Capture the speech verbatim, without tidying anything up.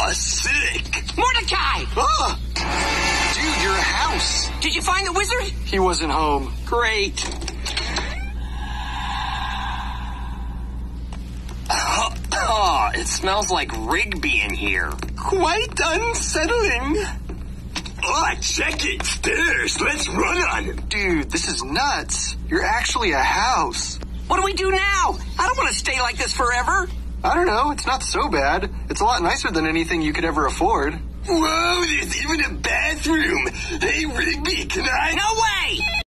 Aw, sick. Mordecai! Ah! Dude, you're a house. Did you find the wizard? He wasn't home. Great. Oh, it smells like Rigby in here. Quite unsettling. Oh, check it. Stairs. Let's run on them. Dude, this is nuts. You're actually a house. What do we do now? I don't want to stay like this forever. I don't know. It's not so bad. It's a lot nicer than anything you could ever afford. Whoa, there's even a bathroom. Hey, Rigby, can I? No way!